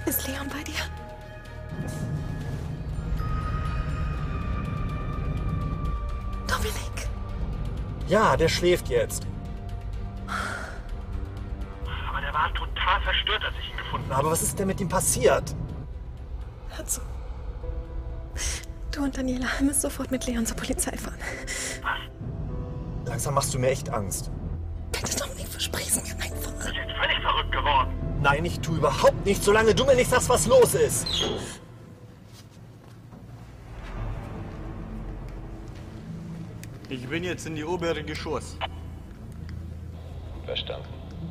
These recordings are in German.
Ist Leon bei dir? Dominik. Ja, der schläft jetzt. Aber der war total verstört, als ich ihn gefunden habe. Aber was ist denn mit ihm passiert? Hör zu. Du und Daniela müsst sofort mit Leon zur Polizei fahren. Was? Langsam machst du mir echt Angst. Bitte, Dominik, versprich's mir einfach. Du bist jetzt völlig verrückt geworden. Nein, ich tue überhaupt nichts, solange du mir nicht sagst, was los ist. Ich bin jetzt in die obere Geschoss. Verstanden.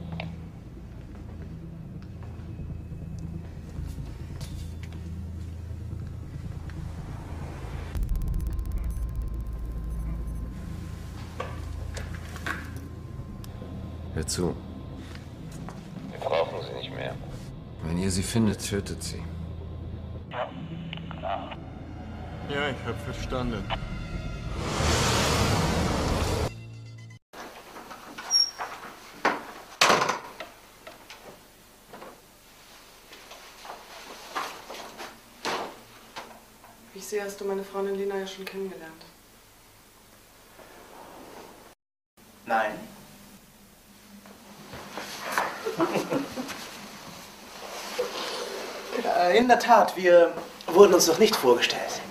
Hör zu. Wir brauchen sie nicht mehr. Wenn ihr sie findet, tötet sie. Ja, ich hab verstanden. Wie ich sehe, hast du meine Freundin Lena ja schon kennengelernt. Nein. Ja, in der Tat, wir wurden uns noch nicht vorgestellt.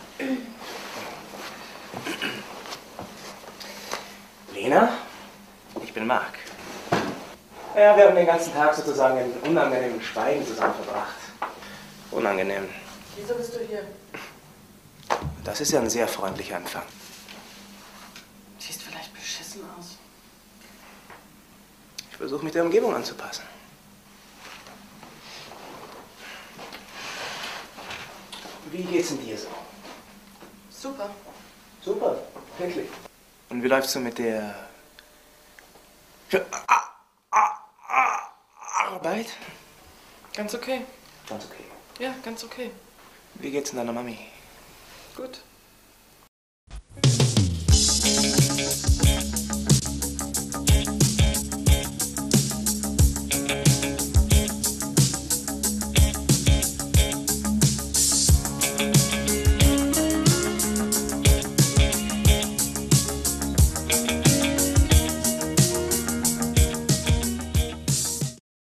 Lena, ich bin Marc. Ja, wir haben den ganzen Tag sozusagen in unangenehmen Schweigen zusammen verbracht. Unangenehm. Wieso bist du hier? Das ist ja ein sehr freundlicher Empfang. Siehst vielleicht beschissen aus. Ich versuche mich der Umgebung anzupassen. Wie geht's denn dir so? Super. Super, wirklich. Und wie läuft's so mit der Arbeit? Ganz okay. Ganz okay. Ja, ganz okay. Wie geht's denn deiner Mami? Gut.